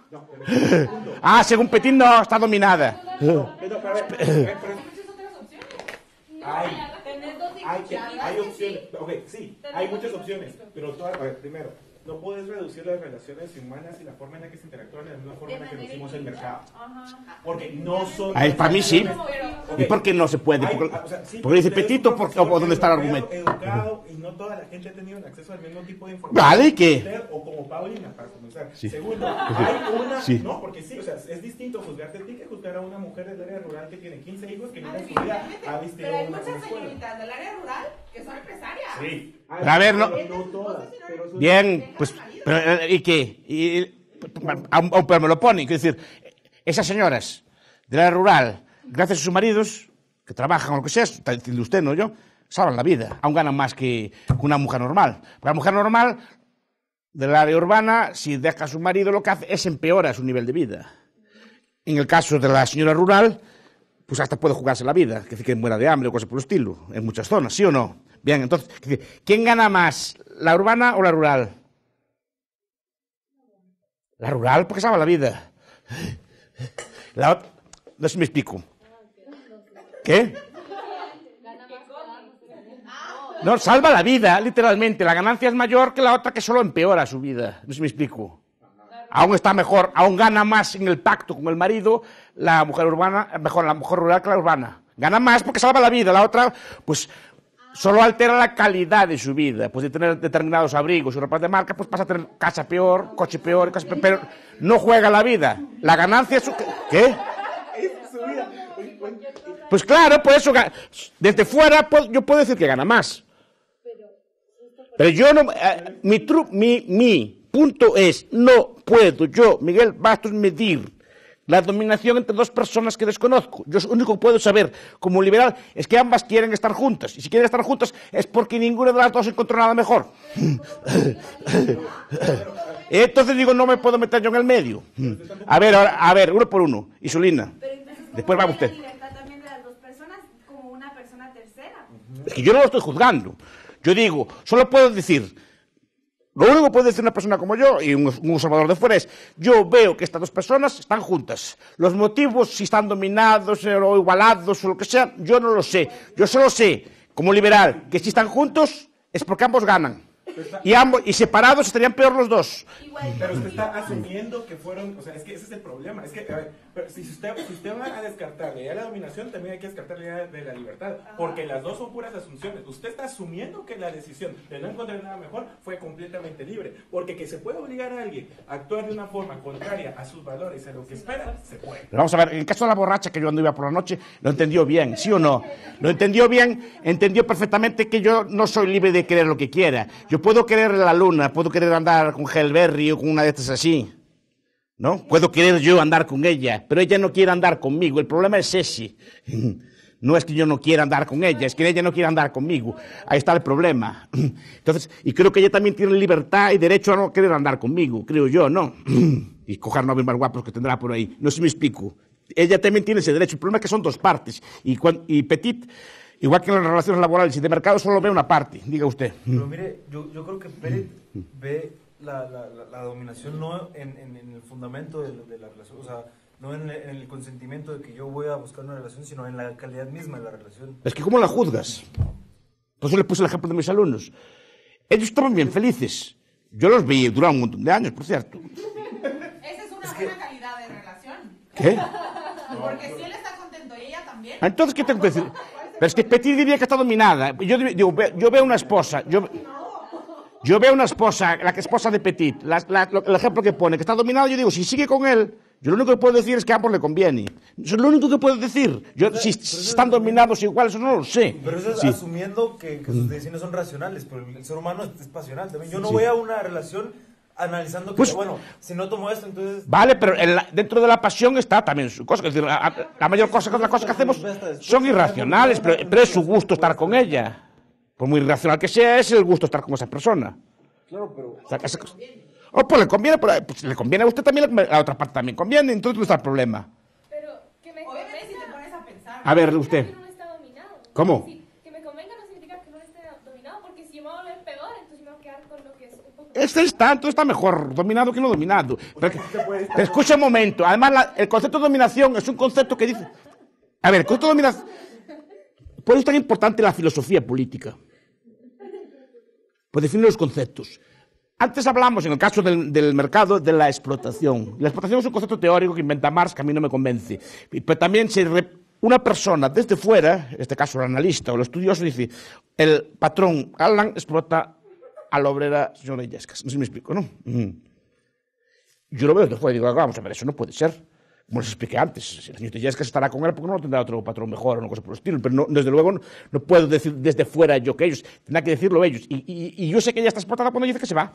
Ah, según Petit no, está dominada. Pero, pero, a ver, eh, pero- muchas otras opciones. hay, Tener dos hay, hijos. hay opciones. Ok, sí, hay muchas opciones. Pero todas, a ver, primero, no puedes reducir las relaciones humanas y la forma en la que se interactúan de la misma forma en la que reducimos el mercado. Porque no son... Ay, para mí sí. Ok. ¿Y por qué no se puede? Hay- Porque, o sea, sí, porque dice pero es Petit o, un porque- o profesor dónde está el europeo, argumento. Educado, y no toda la gente ha tenido el acceso al mismo tipo de información. Vale, ¿y qué? Usted, o como Paulina, para comenzar. Sí. Segundo, hay una... Sí. No, porque sí, o sea, es distinto juzgarte a ti que juzgar a una mujer del área rural que tiene quince hijos que Ah, nunca en su vida definitivamente. ha visto Pero hay una, una muchas escuela. señoritas del área rural que son empresarias. Sí. Pero a ver, no- No todas, pero son- Bien, pues, pero, eh, ¿y qué? Y, aún, aún peor me lo pone. Quiero decir, esas señoras del área rural, gracias a sus maridos, que trabajan o lo que sea, está diciendo usted, no yo, salvan la vida. Aún ganan más que una mujer normal. Porque la mujer normal del área urbana, si deja a su marido, lo que hace es empeora su nivel de vida. En el caso de la señora rural, pues hasta puede jugarse la vida, que decir que muera de hambre o cosas por el estilo, en muchas zonas, ¿sí o no? Bien, entonces, ¿quién gana más, la urbana o la rural? La rural, porque salva la vida. La ot- no sé si me explico. ¿Qué? No, salva la vida, literalmente. La ganancia es mayor que la otra que solo empeora su vida. No sé si me explico. Aún está mejor, aún gana más en el pacto con el marido la mujer urbana, mejor la mujer rural que la urbana. Gana más porque salva la vida. La otra, pues, solo altera la calidad de su vida. Pues de tener determinados abrigos y ropas de marca, pues pasa a tener casa peor, coche peor, casa peor, pero no juega la vida. La ganancia es su... ¿Qué? Pues claro, por eso, desde fuera pues, yo puedo decir que gana más. Pero yo no... Eh, mi, tru, mi, mi punto es, no puedo yo, Miguel Bastos, medir la dominación entre dos personas que desconozco. Yo lo único que puedo saber como liberal es que ambas quieren estar juntas. Y si quieren estar juntas es porque ninguna de las dos encontró nada mejor. Entonces digo, no me puedo meter yo en el medio. A ver, ahora, a ver, uno por uno. Isolina. Después va usted. Es que yo no lo estoy juzgando. Yo digo, solo puedo decir, lo único que puede decir una persona como yo y un, un observador de fuera es, yo veo que estas dos personas están juntas. Los motivos, si están dominados o igualados o lo que sea, yo no lo sé. Yo solo sé, como liberal, que si están juntos es porque ambos ganan. Y, ambos, y separados estarían peor los dos. Pero usted está asumiendo que fueron, o sea, es que ese es el problema. Es que, a ver, pero si usted, si usted va a descartar la idea de la dominación, también hay que descartar la idea de la libertad. Porque las dos son puras asunciones. Usted está asumiendo que la decisión de no encontrar nada mejor fue completamente libre. Porque que se puede obligar a alguien a actuar de una forma contraria a sus valores, a lo que espera, se puede. Pero vamos a ver, en el caso de la borracha que yo ando iba por la noche, lo entendió bien, ¿sí o no? Lo entendió bien, entendió perfectamente que yo no soy libre de querer lo que quiera. Yo puedo querer la luna, puedo querer andar con Hellberry o con una de estas así, ¿no? Puedo querer yo andar con ella, pero ella no quiere andar conmigo. El problema es ese. No es que yo no quiera andar con ella, es que ella no quiere andar conmigo. Ahí está el problema. Entonces, y creo que ella también tiene libertad y derecho a no querer andar conmigo, creo yo, ¿no? Y coger novios más guapos que tendrá por ahí. No sé si me explico. Ella también tiene ese derecho. El problema es que son dos partes. Y, cuando, y Petit, igual que en las relaciones laborales y de mercado, solo ve una parte. Diga usted. Pero mire, yo, yo creo que Pérez ve la, la, la, la dominación no en, en, en el fundamento de, de la relación, o sea, no en el, en el consentimiento de que yo voy a buscar una relación, sino en la calidad misma de la relación. Es que ¿cómo la juzgas? Por eso le puse el ejemplo de mis alumnos. Ellos estaban bien felices. Yo los vi durar un montón de años, por cierto. Esa es una Es buena que... calidad de relación. ¿Qué? Porque si él está contento y ella también. Entonces, ¿qué tengo que decir? Pero es que Petit diría que está dominada. Yo digo, yo veo una esposa, yo, yo veo una esposa, la que es esposa de Petit, la, la, el ejemplo que pone, que está dominada, yo digo, si sigue con él, yo lo único que puedo decir es que a ambos le conviene. Eso es lo único que puedo decir. Yo, si, si están dominados igual, eso no lo sé. Pero eso es sí. asumiendo que, que sus decisiones son racionales, pero el ser humano es, es pasional también. Yo no sí. voy a una relación analizando que, pues, bueno, si no tomo esto, entonces... Vale, pero en la, dentro de la pasión está también su cosa. Es decir, la, la mayor cosa, las cosas que hacemos son irracionales, pero, pero es su gusto estar con ella. Por muy irracional que sea, es el gusto estar con esa persona. Claro, pero... O sea, esa cosa... Oh, pues le conviene, pero pues, le conviene a usted también, a la otra parte también conviene, entonces no está el problema. Pero que me Obviamente si te pones a pensar. A ver, usted. No está dominado. ¿Cómo? Sí, que me convenga no significa que no esté dominado, porque si yo me voy a volver peor, entonces me voy a quedar con lo que es un poco... Este está, entonces está mejor dominado que no dominado. Pero, pero escucha un momento, además la, el concepto de dominación es un concepto que dice... A ver, el concepto de dominación... Por eso es tan importante la filosofía política. Por definir los conceptos. Antes hablamos, en el caso del, del mercado, de la explotación. La explotación es un concepto teórico que inventa Marx, que a mí no me convence. Pero también se re, una persona desde fuera, en este caso el analista o el estudioso, dice, el patrón Alan explota a la obrera señora Illescas. No sé si me explico, ¿no? Mm. Yo lo veo desde fuera y digo, vamos a ver, eso no puede ser. Como les expliqué antes, el señor Illescas estará con él porque no tendrá otro patrón mejor o una cosa por el estilo, pero no, desde luego no, no puedo decir desde fuera yo que ellos, tendrá que decirlo ellos. Y, y, y yo sé que ella está explotada cuando dice que se va.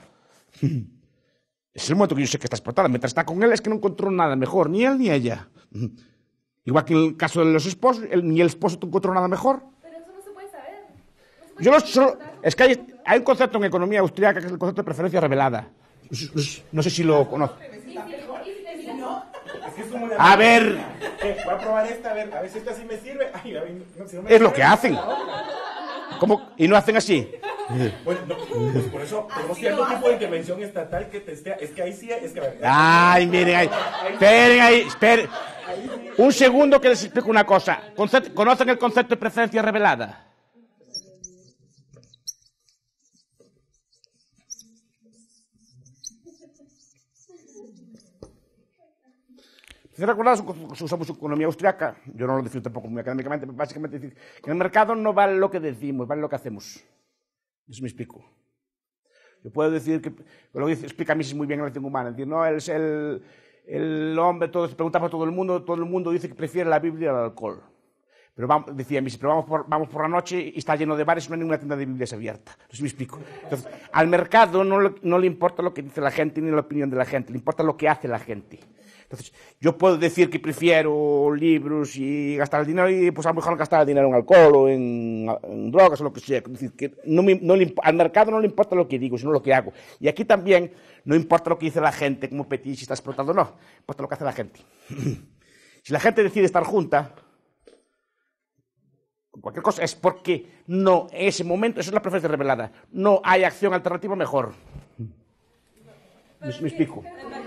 Es el momento que yo sé que está explotada. Mientras está con él es que no encontró nada mejor, ni él ni ella. Igual que en el caso de los esposos, él, ni el esposo encontró nada mejor. Pero eso no se puede saber. No se puede yo lo, saber solo, es que hay, hay un concepto en economía austríaca que es el concepto de preferencia revelada. No sé si lo conoce. A ver. Eh, voy a probar esta, a ver, a ver si esta sí me sirve. Ay, a ver, no, si no me es lo que hacen. ¿Cómo? ¿Y no hacen así? Bueno, no, pues por eso tenemos cierto tipo de intervención estatal que testea. Es que ahí sí, es que... Ay, miren ahí. Esperen ahí, esperen. Un segundo que les explico una cosa. ¿Conocen el concepto de preferencia revelada? Si recordáis, usamos economía austriaca, yo no lo defino tampoco muy académicamente, pero básicamente decir que en el mercado no vale lo que decimos, vale lo que hacemos. Eso me explico. Yo puedo decir que, lo que explica Mises muy bien en la relación humana, es decir, no, el, el, el hombre, todo, se pregunta por todo el mundo, todo el mundo dice que prefiere la Biblia al alcohol. Pero vamos, decía Mises, pero vamos por, vamos por la noche y está lleno de bares y no hay ninguna tienda de Biblias abierta. Eso me explico. Entonces, al mercado no le, no le importa lo que dice la gente ni la opinión de la gente, le importa lo que hace la gente. Entonces, yo puedo decir que prefiero libros y gastar el dinero y pues a lo mejor gastar el dinero en alcohol o en, en drogas o lo que sea. Es decir, que no me, no le, al mercado no le importa lo que digo, sino lo que hago. Y aquí también no importa lo que dice la gente, como Petit, si está explotando o no. Importa lo que hace la gente. Si la gente decide estar junta, cualquier cosa, es porque no, en ese momento, eso es la preferencia revelada, no hay acción alternativa mejor. ¿Me, me explico?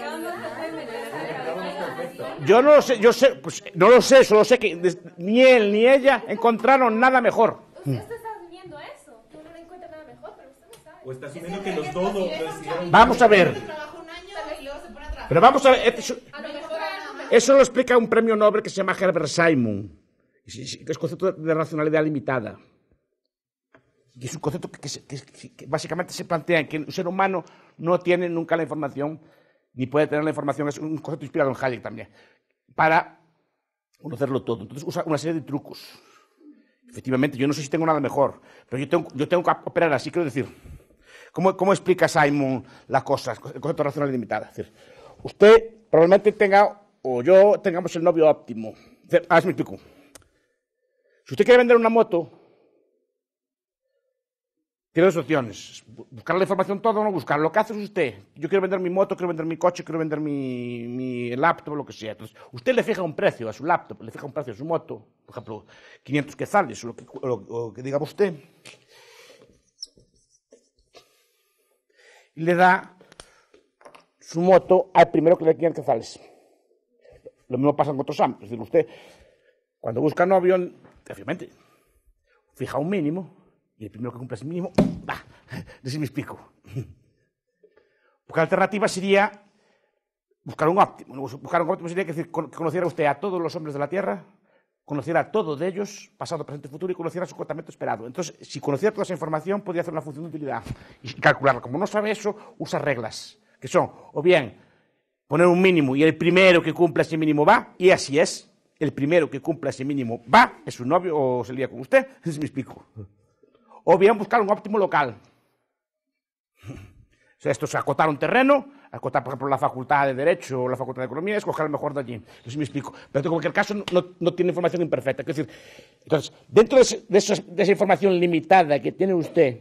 Yo no lo sé, yo sé, pues no lo sé, solo sé que ni él ni ella encontraron nada mejor. Usted está asumiendo eso, que uno no encuentra nada mejor, pero usted no sabe. O está asumiendo que los dos lo decidieron. Vamos a ver. Trabaja un año y luego se pone a trabajar. Pero vamos a ver, eso, A lo mejor gana más. eso lo explica un premio Nobel que se llama Herbert Simon, que es concepto de racionalidad limitada. Y es un concepto que, que, que, que básicamente se plantea en que el ser humano no tiene nunca la información, ni puede tener la información, es un concepto inspirado en Hayek también, para conocerlo todo. Entonces usa una serie de trucos. Efectivamente, yo no sé si tengo nada mejor, pero yo tengo, yo tengo que operar así, quiero decir. ¿Cómo, cómo explica Simon las cosas, el concepto de racionalidad limitada? Es decir, usted probablemente tenga, o yo tengamos el novio óptimo. A ver si me explico. Si usted quiere vender una moto, tiene dos opciones, buscar la información toda o no buscar. Lo que hace es usted, yo quiero vender mi moto, quiero vender mi coche, quiero vender mi, mi laptop, lo que sea. Entonces, usted le fija un precio a su laptop, le fija un precio a su moto, por ejemplo, quinientos quetzales, o lo que, o lo, o lo que diga usted, y le da su moto al primero que le da quinientos quetzales. Lo mismo pasa en otros ámbitos. Es decir, usted, cuando busca novio, obviamente, fija un mínimo, y el primero que cumpla ese mínimo, ¡bah! No sé si me explico. Porque la alternativa sería buscar un óptimo. Buscar un óptimo sería que conociera usted a todos los hombres de la Tierra, conociera a todos de ellos, pasado, presente, futuro, y conociera su comportamiento esperado. Entonces, si conociera toda esa información, podría hacer una función de utilidad y calcularla. Como no sabe eso, usa reglas, que son, o bien, poner un mínimo y el primero que cumpla ese mínimo va, y así es. El primero que cumpla ese mínimo va, es su novio o se lía con usted. No sé si me explico. O bien buscar un óptimo local. O sea, esto es acotar un terreno, acotar, por ejemplo, la facultad de Derecho o la facultad de Economía, escoger el mejor de allí. No sé si me explico. Pero en cualquier caso no, no tiene información imperfecta. Es decir, entonces, dentro de, ese, de, esos, de esa información limitada que tiene usted,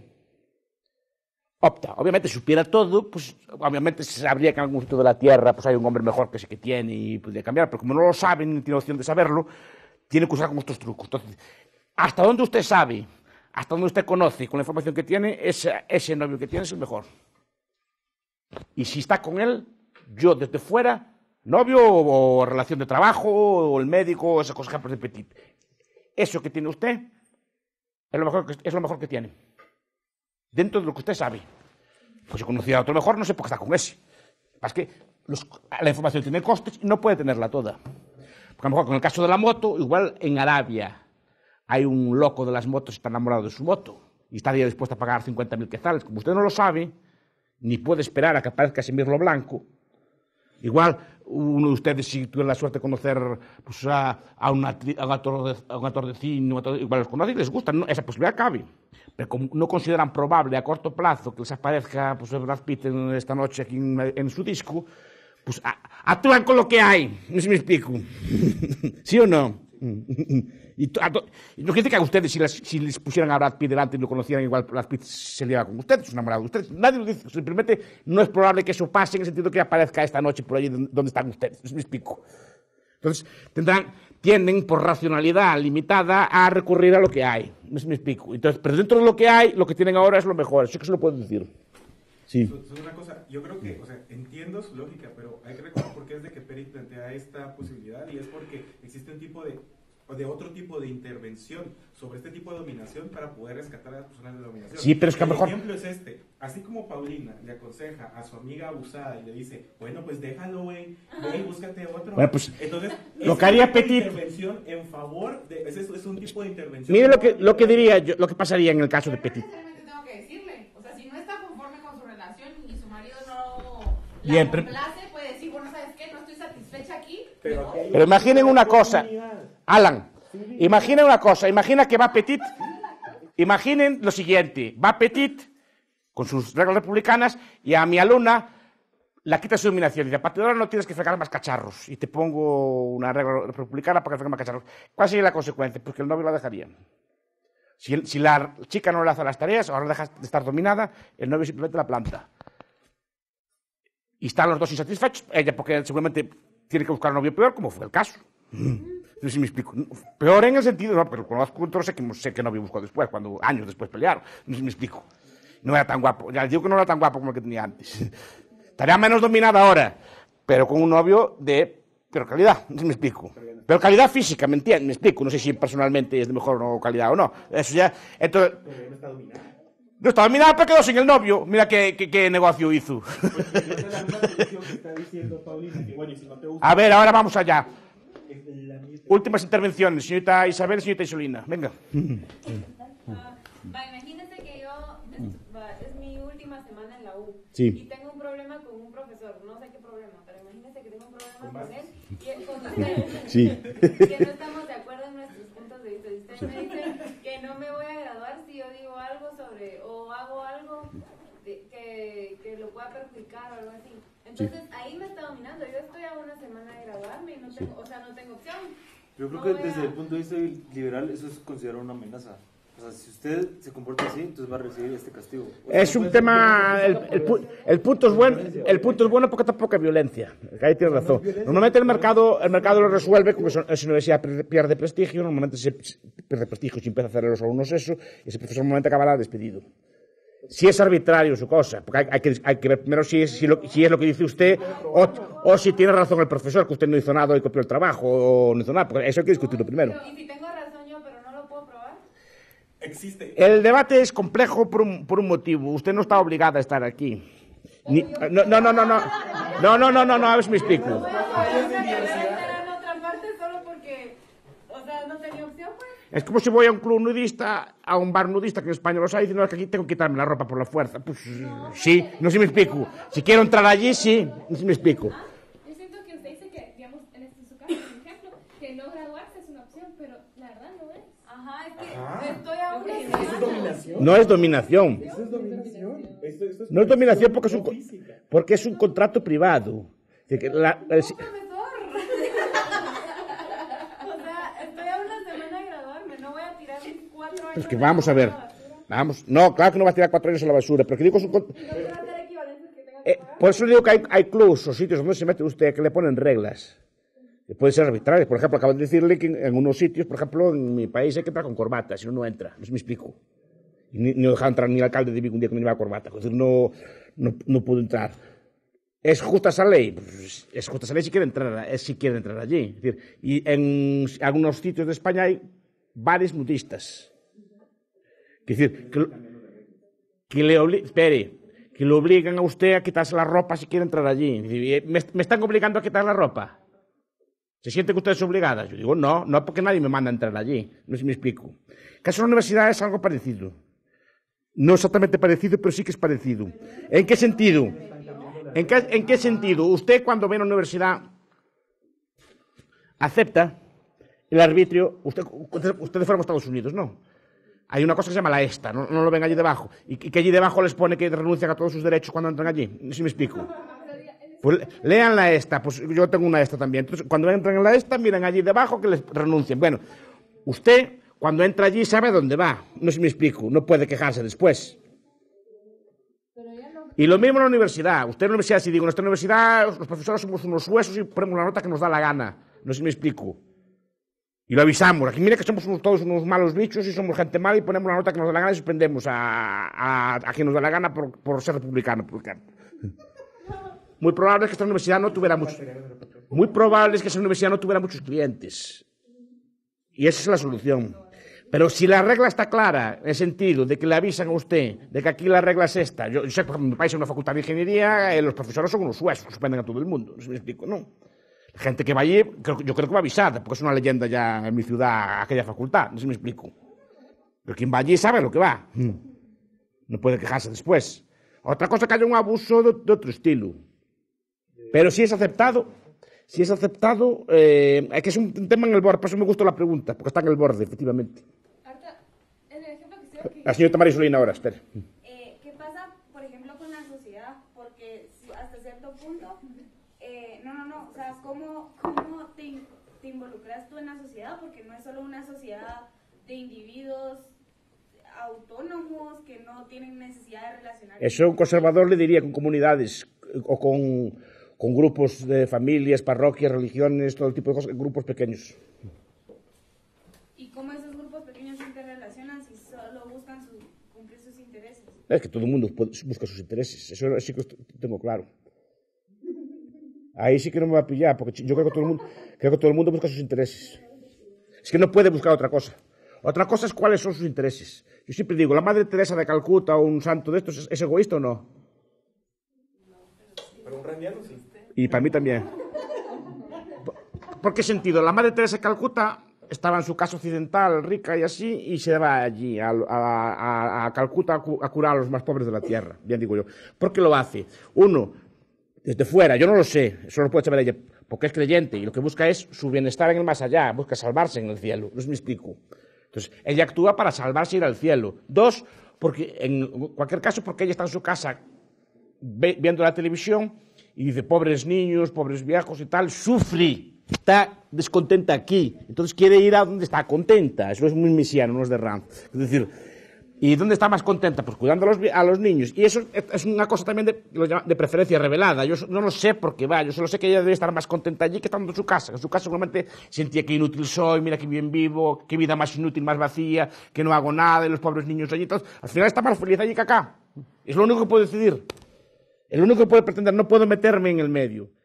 opta. Obviamente, si supiera todo, pues obviamente sabría que en algún sitio de la Tierra pues hay un hombre mejor que ese que tiene y podría cambiar. Pero como no lo sabe ni tiene opción de saberlo, tiene que usar como estos trucos. Entonces, ¿hasta dónde usted sabe? Hasta donde usted conoce, con la información que tiene, ese, ese novio que tiene es el mejor. Y si está con él, yo desde fuera, novio o, o relación de trabajo, o el médico, o esas cosas, ejemplos de Petit. Eso que tiene usted es lo mejor que, es lo mejor que tiene. Dentro de lo que usted sabe. Pues si conocía a otro mejor, no sé por qué está con ese. Es que los, la información tiene costes y no puede tenerla toda. Porque a lo mejor con el caso de la moto, igual en Arabia hay un loco de las motos que está enamorado de su moto y estaría dispuesto a pagar cincuenta mil quetzales. Como usted no lo sabe, ni puede esperar a que aparezca ese mirlo blanco, igual uno de ustedes, si tuviera la suerte de conocer pues, a, a, una, a, un actor de, a un actor de cine, actor, igual los conoce y les gusta, no, esa posibilidad cabe. Pero como no consideran probable a corto plazo que les aparezca pues, Brad Pitt en, esta noche aquí en, en su disco, pues a, actúan con lo que hay. No sé si me explico. ¿Sí o no? Y, to, a, to, y no quiere decir que a ustedes, si les, si les pusieran a Brad Pitt delante y lo conocieran, igual Brad Pitt se liaba con ustedes, es enamorado de ustedes. Nadie lo dice. Simplemente no es probable que eso pase en el sentido que aparezca esta noche por allí donde están ustedes. No sé si me explico. Entonces, tendrán, tienden por racionalidad limitada a recurrir a lo que hay. No sé si me explico. Entonces, pero dentro de lo que hay, lo que tienen ahora es lo mejor. Eso que se lo puedo decir. Sí. So, so una cosa, yo creo que, o sea, entiendo su lógica, pero hay que recordar por qué es de que Petit plantea esta posibilidad y es porque existe un tipo de, de otro tipo de intervención sobre este tipo de dominación para poder rescatar a las personas de la dominación. Sí, pero es que a lo mejor... El ejemplo es este. Así como Paulina le aconseja a su amiga abusada y le dice, bueno, pues déjalo, güey, ve y búscate otro. Bueno, pues, entonces, lo que haría Petit... intervención en favor de... Es, es un tipo de intervención... Mire lo que, lo que diría yo, lo que pasaría en el caso de Petit. Tengo que decirle, o sea, si no está conforme con su relación y su marido no la Bien, pero- complace, puede decir, bueno, ¿sabes qué? No estoy satisfecha aquí. Pero, aquí hay Pero imaginen una cosa, Alan, imaginen una cosa, imagina que va Petit, imaginen lo siguiente, va Petit con sus reglas republicanas y a mi alumna la quita su dominación. Dice, a partir de ahora no tienes que fregar más cacharros. Y te pongo una regla republicana para que fregue más cacharros. ¿Cuál sería la consecuencia? Pues que el novio la dejaría. Si, el, si la chica no le hace las tareas, ahora deja de estar dominada, el novio simplemente la planta. Y están los dos insatisfechos. Ella, porque seguramente tiene que buscar un novio peor, como fue el caso. No sé si me explico. Peor en el sentido, no, pero conozco otros, sé que, sé que novio buscó después, cuando años después pelearon. No sé si me explico. No era tan guapo. Ya les digo que no era tan guapo como el que tenía antes. Estaría menos dominada ahora, pero con un novio de peor calidad. No sé si me explico. Pero calidad física, ¿me entiendes? Me explico. No sé si personalmente es de mejor calidad o no. Eso ya. Entonces. Pero no está dominada. No estaba dominada, pero quedó sin el novio. Mira qué, qué, qué negocio hizo. Pues no es la misma solución que está diciendo Paulina, que bueno, y si no te gusta. A ver, ahora vamos allá. Es la misma. Últimas intervenciones, señorita Isabel, señorita Isolina. Venga. Ah, va, imagínense que yo, es, va, es mi última semana en la U. Sí. Y tengo un problema con un profesor, no sé qué problema, pero imagínense que tengo un problema con él y él- con usted. Sí. Que no estamos de acuerdo en nuestros puntos de vista. Y usted me dice que no me voy a graduar si yo digo algo sobre, o hago algo de- que, que lo pueda perjudicar o algo así. Entonces ahí me está dominando. Yo estoy a una semana de graduarme y no tengo, o sea, no tengo opción. Yo creo No que voy desde a- el punto de vista liberal eso es considerado una amenaza. O sea, si usted se comporta así, entonces va a recibir este castigo. O sea, Es no un puede tema, ser- el, el, pu- el punto es bueno, el punto es bueno porque tampoco hay violencia. Ahí tiene razón. Normalmente el mercado, el mercado lo resuelve con que son- esa universidad pierde- pierde prestigio, normalmente se se pierde prestigio si empieza a hacer a los alumnos eso, y ese profesor normalmente acabará despedido. Si es arbitrario su cosa, porque hay, hay que, hay que ver primero si es, si, lo, si es lo que dice usted o, o si tiene razón el profesor, que usted no hizo nada y copió el trabajo, o no hizo nada, porque eso hay que discutirlo primero. Y si tengo razón yo, pero no lo puedo probar. Existe. El debate es complejo por un, por un motivo. Usted no está obligada a estar aquí. Ni- no, no, no, no, no. No, no, no, no, no, a ver si me explico. No voy a poder estar en otra parte solo porque, o sea, no tenía opción, pues. Es como si voy a un club nudista, a un bar nudista, que en España los hay, diciendo que aquí tengo que quitarme la ropa por la fuerza. Pues sí, no sé si me explico. Si quiero entrar allí, sí, no sé si me explico. Yo siento que usted dice que, digamos, en este su caso, por ejemplo, que no graduarse es una opción, pero la verdad no es. Ajá, es que estoy a una Eso es semana. dominación. No es dominación. Eso es dominación. Esto, esto es No es dominación porque es un, co- física. porque es un contrato privado. Es decir, que la- el- Profesor. O sea, estoy a una semana de graduarme, no voy a tirar cuatro años. pues que vamos a ver. Vamos. No, claro que no vas a tirar cuatro años a la basura, pero que digo que es un, con- ¿Y no quiero hacer equivalencias que tenga Eh, que pagar? por eso le digo que hay, hay clubs o sitios donde se mete usted que le ponen reglas. Que pueden ser arbitrarias. Por ejemplo, acabo de decirle que en, en unos sitios, por ejemplo, en mi país hay que entrar con corbata, si no, no entra. No sé si me explico. Y ni, ni dejar entrar ni el alcalde de Vigo un día que no llevaba corbata. Es decir, no, no, no pudo entrar. ¿Es justa esa ley? Pues es justa esa ley si quiere entrar, es si quiere entrar allí. Es decir, y en algunos sitios de España hay bares nudistas. Es decir, que, lo- que le obli- espere, que le obligan a usted a quitarse la ropa si quiere entrar allí. Es decir, ¿Me, me están obligando a quitar la ropa? ¿Se siente que usted es obligada? Yo digo, no, no porque nadie me manda a entrar allí. No sé si me explico. Caso de la universidad es algo parecido. No exactamente parecido, pero sí que es parecido. ¿En qué sentido? ¿En qué, en qué sentido? Usted cuando ve a una universidad acepta el arbitrio, usted, usted, ustedes fueron a Estados Unidos, ¿no? Hay una cosa que se llama la ESTA, no, no lo ven allí debajo, y que, que allí debajo les pone que renuncian a todos sus derechos cuando entran allí. No sé si me explico. Pues le- lean la ESTA, pues yo tengo una ESTA también. Entonces, cuando entran en la ESTA, miren allí debajo que les renuncien. Bueno, usted cuando entra allí sabe a dónde va, no sé si me explico, no puede quejarse después. Y lo mismo en la universidad. Usted en la universidad, si digo, en nuestra universidad los profesores somos unos huesos y ponemos la nota que nos da la gana. No sé si me explico. Y lo avisamos. Aquí mira que somos unos- todos unos malos bichos y somos gente mala y ponemos la nota que nos da la gana y suspendemos a, a, a quien nos da la gana por, por ser republicano. Porque... Muy probable es que esta universidad no tuviera muchos... Muy probable es que esa universidad no tuviera muchos clientes. Y esa es la solución. Pero si la regla está clara, en el sentido de que le avisan a usted de que aquí la regla es esta, yo, yo sé, por ejemplo, en mi país, en una facultad de ingeniería, eh, los profesores son unos huesos, suspenden a todo el mundo, no sé si me explico, ¿no? La gente que va allí, creo, yo creo que va avisada, porque es una leyenda ya en mi ciudad, aquella facultad, no sé si me explico. Pero quien va allí sabe lo que va. No puede quejarse después. Otra cosa que haya un abuso de, de otro estilo. Pero si es aceptado, si es aceptado, eh, es que es un tema en el borde, por eso me gustó la pregunta, porque está en el borde, efectivamente. Ahorita, en el ejemplo que estoy La señorita Marisolina ahora, espere. Eh, ¿Qué pasa, por ejemplo, con la sociedad? Porque si hasta cierto punto involucras? ¿Cómo, cómo te, in- te involucras tú en la sociedad? Porque no es solo una sociedad de individuos autónomos que no tienen necesidad de relacionarse. Eso un conservador le diría con comunidades o con, con grupos de familias, parroquias, religiones, todo tipo de cosas, grupos pequeños. ¿Y cómo esos grupos pequeños se interrelacionan si solo buscan su, cumplir sus intereses? Es que todo el mundo puede- busca sus intereses, eso sí que tengo claro. Ahí sí que no me va a pillar, porque yo creo que todo el mundo, creo que todo el mundo busca sus intereses. Es que no puede buscar otra cosa. Otra cosa es cuáles son sus intereses. Yo siempre digo, ¿la Madre Teresa de Calcuta o un santo de estos es, es egoísta o no? Pero un randiano sí. Y para mí también. ¿Por qué sentido? La Madre Teresa de Calcuta estaba en su casa occidental, rica y así, y se va allí a, a- a- a Calcuta a, cu- a curar a los más pobres de la tierra. Bien digo yo. ¿Por qué lo hace? Uno, desde fuera, yo no lo sé, eso lo puede saber ella, porque es creyente y lo que busca es su bienestar en el más allá, busca salvarse en el cielo. No sé si me explico. Entonces, ella actúa para salvarse y ir al cielo. Dos, porque en cualquier caso, porque ella está en su casa ve- viendo la televisión y dice, pobres niños, pobres viejos y tal, sufre, está descontenta aquí, entonces quiere ir a donde está contenta. Eso es muy misiano, no es de Ranz. Es decir, ¿y dónde está más contenta? Pues cuidando a los, vi- a los niños. Y eso es- es una cosa también de, lo llama- de preferencia revelada. Yo so- no lo sé por qué va, yo solo sé que ella debe estar más contenta allí que estando en su casa. En su casa seguramente sentía que inútil soy, mira qué bien vivo, qué vida más inútil, más vacía, que no hago nada, y los pobres niños allí. Entonces, al final está más feliz allí que acá. Es lo único que puedo decidir. El único que puede pretender, no puedo meterme en el medio.